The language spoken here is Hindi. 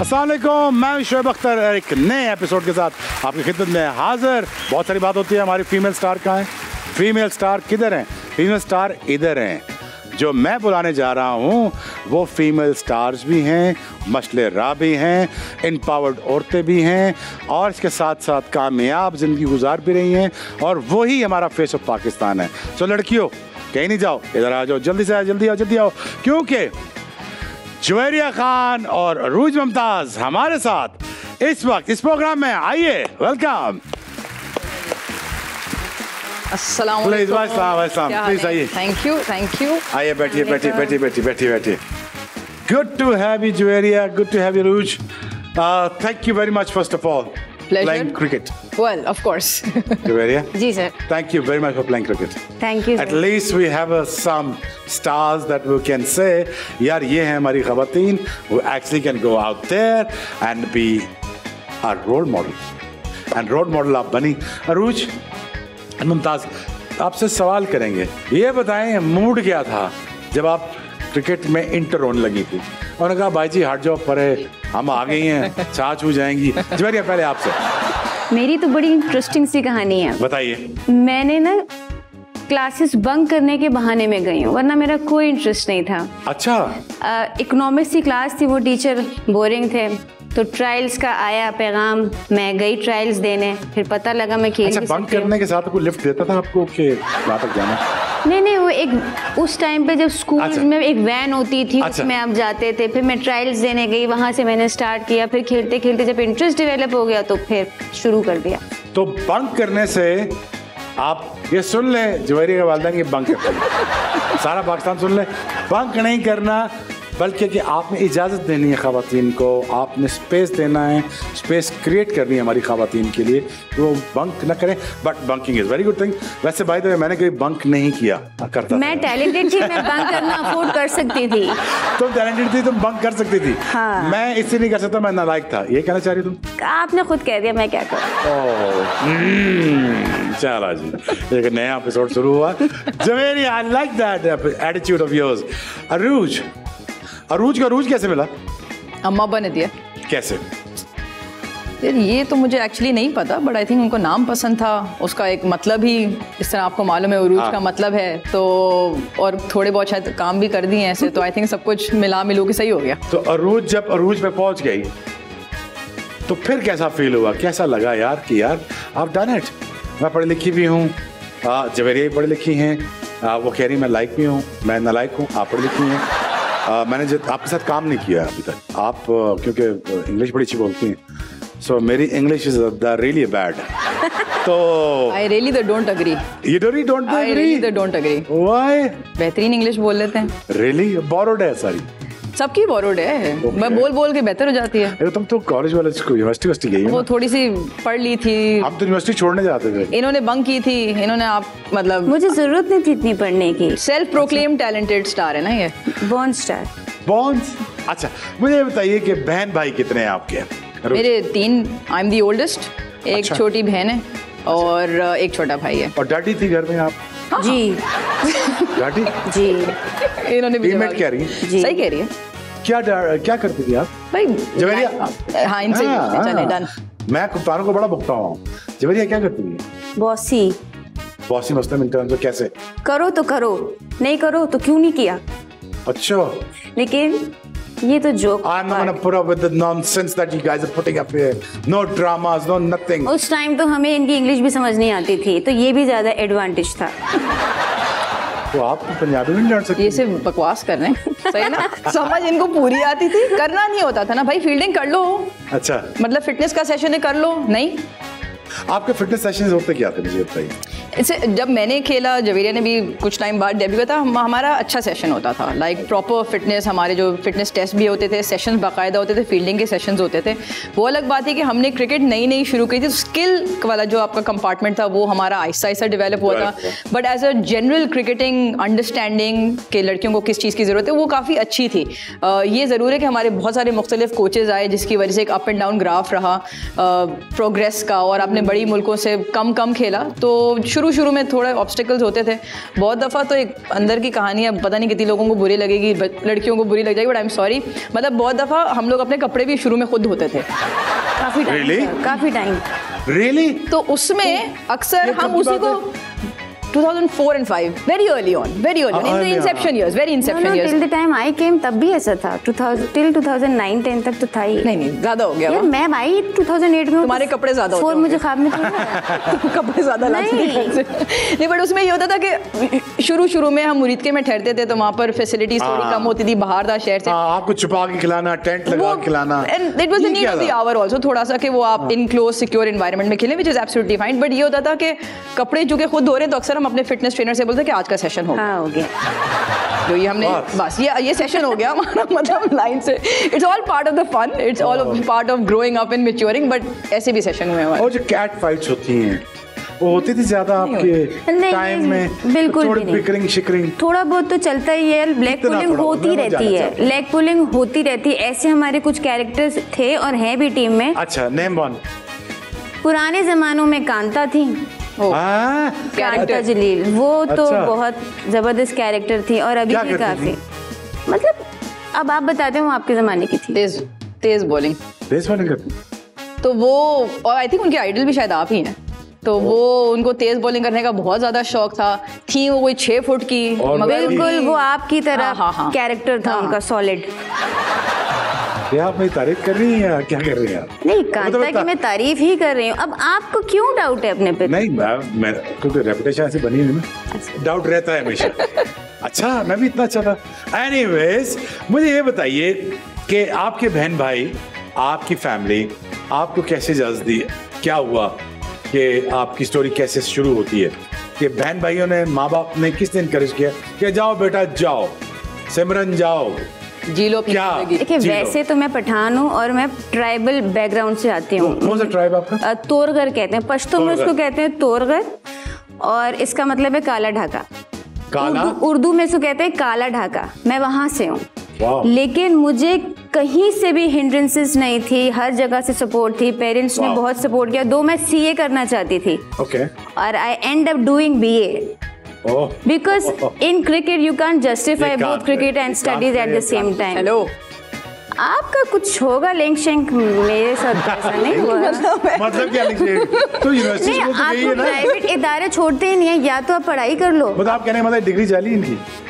अस्सलाम वालेकुम, मैं शोएब अख्तर एक नए एपिसोड के साथ आपकी खिदमत में हाजिर। बहुत सारी बात होती है, हमारी फीमेल स्टार कहाँ है, फीमेल स्टार किधर हैं, फीमेल स्टार इधर हैं। जो मैं बुलाने जा रहा हूँ वो फीमेल स्टार्स भी हैं, मसले राह भी हैं, एम्पावर्ड औरतें भी हैं और इसके साथ साथ कामयाब ज़िंदगी गुजार भी रही हैं और वही हमारा फेस ऑफ पाकिस्तान है। तो लड़कियों कहीं नहीं जाओ, इधर आ जाओ, जल्दी से आओ, जल्दी आओ, क्योंकि जुवेरिया खान और अरूज मुमताज हमारे साथ इस वक्त इस प्रोग्राम में। आइए, वेलकम। अस्सलाम प्लीज आइए। Thank you. आइए, बैठिए। Good to have you Juveria, good to have you Arooj. Thank you very much first of all playing cricket. Well, of course. Juveria? जी sir. Thank you very much for playing cricket. Thank you. At least we have some stars that we can say, यार ये हैं हमारी ख़वातीन who actually can go out there and be a role model. And role model आप बनी। अरूज, मुमताज़, आपसे सवाल करेंगे, ये बताएं मूड क्या था जब आप क्रिकेट में इंटर होने लगी थी? उन्होंने कहा भाई जी हट जाओ परे, हम आ गई हैं, छाछ हो जाएंगी। जुवेरिया पहले आपसे। मेरी तो बड़ी इंटरेस्टिंग सी कहानी है, बताइए। मैंने ना क्लासेस बंक करने के बहाने में गई हूँ, वरना मेरा कोई इंटरेस्ट नहीं था। अच्छा। इकोनॉमिक्स की क्लास थी, वो टीचर बोरिंग थे, तो ट्रायल्स का आया पैगाम, मैं गई ट्रायल्स देने, फिर पता लगा मैं खेल अच्छा, बंक करने के साथ कोई लिफ्ट देता था आपको कि वहाँ तक जाना? नहीं, वो एक उस टाइम पे जब स्कूल अच्छा। में एक वैन होती थी, अच्छा। उसमें आप जाते थे, फिर मैं ट्रायल्स देने गई, वहाँ से मैंने स्टार्ट किया, फिर खेलते खेलते जब इंटरेस्ट डेवलप हो गया तो फिर शुरू कर दिया। तो बंक करने से आप ये सुन लें, जुवेरिया के वालिदैन ये बंक करते हैं, सारा पाकिस्तान सुन ले, बंक नहीं करना बल्कि कि आपने इजाज़त देनी है ख़वातीन को, आपने स्पेस देना है, स्पेस क्रिएट करनी है हमारी ख़वातीन के लिए, तो वो बंक ना करें। But bunking is very good thing. वैसे बाय द वे मैंने कभी बंक नहीं किया, करता मैं टैलेंटेड थी, मैं बंक करना अफोर्ड कर सकती थी। तुम टैलेंटेड थी, तुम बंक कर सकती थी। हाँ। मैं इससे नहीं कर सकता, मैं नालायक था, ये कहना चाह रही तुम? आपने खुद कह दिया, मैं क्या करूं। चला जी, एक नया एपिसोड शुरू हुआ। Juveria, I like that attitude of yours. Arooj का रूज कैसे मिला? अम्मा बने दिया। कैसे? यार ये तो मुझे एक्चुअली नहीं पता, बट आई थिंक उनको नाम पसंद था, उसका एक मतलब ही इस तरह आपको मालूम है उरूज का मतलब है, तो और थोड़े बहुत शायद काम भी कर दिए ऐसे, तो आई थिंक सब कुछ मिलू के सही हो गया। तो अरूज जब अरूज पे पहुंच गई तो फिर कैसा फील हुआ, कैसा लगा यार कि यार आप डन इट? मैं पढ़ी लिखी भी हूँ, जुवेरिया भी पढ़ी लिखी हैं, वो कह रही मैं लाइक भी हूँ, मैं नालायक हूँ, आप पढ़ी लिखी हैं। मैंने आपके साथ काम नहीं किया अभी तक, आप क्योंकि इंग्लिश बड़ी अच्छी बोलती हैं, सो मेरी इंग्लिश इज रियली बैड। तो I really don't agree. You really don't agree? I really don't agree. Why? बेहतरीन इंग्लिश बोल लेते हैं। Really? Borrowed है सारी? सबकी बोरोड है। Okay. मैं बोल के बेहतर हो जाती है। अरे तुम तो कॉलेज वाले यूनिवर्सिटी गई है वो ना? थोड़ी सी पढ़ ली थी। हम तो यूनिवर्सिटी छोड़ने जाते थे। इन्होंने बंक की थी, इन्होंने आप मतलब मुझे जरूरत नहीं थी इतनी पढ़ने की। सेल्फ प्रोक्लेम टैलेंटेड स्टार है ना ये। Born star. बॉन्स? अच्छा, मुझे बताइए कि बहन भाई कितने हैं आपके? मेरे 3, आई एम दी ओल्डेस्ट, एक अच्छा। छोटी बहन है और एक छोटा भाई है। और डैडी थी घर में आप? हाँ। जी डैडी? जी। इन्होंने भी टीममेट कह रही है? सही कह रही है क्या करती थी आप? भाई। जुवेरिया? हाँ, इनसे चले डन। मैं कप्तानों को बड़ा भुगता हूँ। जुवेरिया क्या करती है? बॉसी। बॉसी मतलब इन टर्म्स में कैसे? करो तो करो, नहीं करो तो क्यों नहीं किया। अच्छा। लेकिन ये तो joke. I'm not gonna put up with the nonsense that you guys are putting up here. No dramas, no nothing. उस टाइम तो हमें इनकी इंग्लिश भी समझ नहीं आती थी, तो ये भी ज्यादा एडवांटेज था। तो आप पंजाबी भी नहीं जान सकते? ये सिर्फ बकवास कर रहे हैं, सही ना? समझ इनको पूरी आती थी, करना नहीं होता था ना भाई। फील्डिंग कर लो, अच्छा, मतलब फिटनेस का सेशन है कर लो। नहीं, आपके फिटनेस सेशंस होते क्या थे मुझे बताइए? इससे जब मैंने खेला, जुवेरिया ने भी कुछ टाइम बाद डेब्यू किया था, हमारा अच्छा सेशन होता था, लाइक प्रॉपर फिटनेस, हमारे जो फिटनेस टेस्ट भी होते थे, सेशंस बाकायदा होते थे, फील्डिंग के सेशंस होते थे। वो अलग बात है कि हमने क्रिकेट नई शुरू की थी, तो स्किल वाला जो आपका कंपार्टमेंट था वो हमारा आहिस्ता डेवलप हुआ था, but as a general cricketing understanding के लड़कियों को किस चीज़ की ज़रूरत है वो काफ़ी अच्छी थी। ये ज़रूर है कि हमारे बहुत सारे मुख्तलिफ कोचेज़ आए जिसकी वजह से एक अप एंड डाउन ग्राफ रहा प्रोग्रेस का, और आपने अपने बड़ी मुल्कों से कम खेला, तो शुरू में थोड़े ऑब्स्टिकल्स होते थे। बहुत दफ़ा तो एक अंदर की कहानी है, पता नहीं कितनी लोगों को बुरी लगेगी, लड़कियों को बुरी लग जाएगी, बट आई एम सॉरी, मतलब बहुत दफ़ा हम लोग अपने कपड़े भी शुरू में खुद धोते थे। काफ़ी टाइम रियली? तो उसमें अक्सर हम उसी को 2004 and 5, very early on, in the inception years, very inception years. till the time I came तब भी ऐसा था, 2000 till 2009-10 तक तो था ही। नहीं ज़्यादा हो गया। यार मैं भाई 2008 में, तुम्हारे कपड़े ज़्यादा होते हैं। मुझे ख्वाब में तो कपड़े ज़्यादा लाते थे। नहीं, बट उसमें ये होता था कि शुरू में हम मुरीदके में ठहरते थे, तो वहाँ पर फैसिलिटीज थोड़ी कम होती थी, बाहर था शहर से। आपको छुपा के खिलाना, टेंट लगा के खिलाना, and it was the need of the hour also, थोड़ा सा कि वो आप इन क्लोज सिक्योर एनवायरनमेंट में खेलें, which is absolutely fine, but ये होता था कि कपड़े जो कि खुद धो रहे हैं, तो अक्सर हम अपने फिटनेस ट्रेनर से बोलते कि आज का सेशन हो गया, तो ये हमने बस ये सेशन हो गया हमारा, मतलब लाइन से। It's all part of the fun, it's all part of growing up and maturing, but ऐसे भी सेशन हुए हमारे। और जो कैट फाइट्स होती हैं वो होती थी ज्यादा आपके टाइम में? बिल्कुल भी नहीं। बिकरिंग शिकरिंग थोड़ा बहुत तो चलता ही है, लेग पुलिंग होती रहती है, लेग पुलिंग होती रहती है। ऐसे हमारे कुछ कैरेक्टर्स थे और हैं भी टीम में। अच्छा, नेम वन। पुराने जमानों में कांता थी, कांता जलील, वो तो बहुत जबरदस्त कैरेक्टर थी, और अभी भी काफी, मतलब अब आप बताते हो आपके जमाने की थी। तेज बॉलिंग करती, तो वो, और आई थिंक उनके आइडल भी शायद आप ही हैं, तो वो उनको तेज बॉलिंग करने का बहुत ज्यादा शौक था। थी वो कोई 6 फुट की, बिल्कुल वो आपकी तरह कैरेक्टर था उनका, सॉलिड। क्या आप मेरी तारीफ कर रही हैं या क्या कर रही हैं? नहीं, कांता की मैं तारीफ ही कर रही हूँ। अब आपको क्यों डाउट है अपने पे? नहीं, मैं क्योंकि रेपुटेशन ऐसी बनी हुई ना, डाउट रहता है हमेशा। अच्छा, मैं भी इतना अच्छा था। एनीवेज, मुझे ये बताइए कि आपके बहन भाई, आपकी फैमिली आपको कैसे इजाज़त दी? क्या हुआ कि आपकी स्टोरी कैसे शुरू होती है? कि बहन भाइयों ने, माँ बाप ने किस दिन इनकरेज किया कि जाओ बेटा जाओ, सिमरन जाओ, जी लो क्या? देखिए, वैसे तो मैं पठान हूँ और मैं ट्राइबल बैकग्राउंड से आती हूँ। कौन सा ट्राइब आपका? तोरगर कहते हैं, पश्तो में उसको कहते हैं तोरगर, और इसका मतलब है काला ढाका। उर्दू में इसको कहते हैं काला ढाका। मैं वहां से हूँ, लेकिन मुझे कहीं से भी हिंड्रेंसेस नहीं थी, हर जगह से सपोर्ट थी। पेरेंट्स ने बहुत सपोर्ट किया। दो मैं सीए करना चाहती थी, और I end up doing BA, because in cricket you can't justify both cricket and studies at the same time. Hello, आपका कुछ होगा लिंक शेंक, मेरे साथ ऐसा नहीं हुआ। मतलब क्या लिंक शेंक? तो यूनिवर्सिटी में तो आपको प्राइवेट इदारे छोड़ते ही नहीं है, या तो आप पढ़ाई कर लो। मतलब आप कहने मतलब डिग्री जाली इनकी?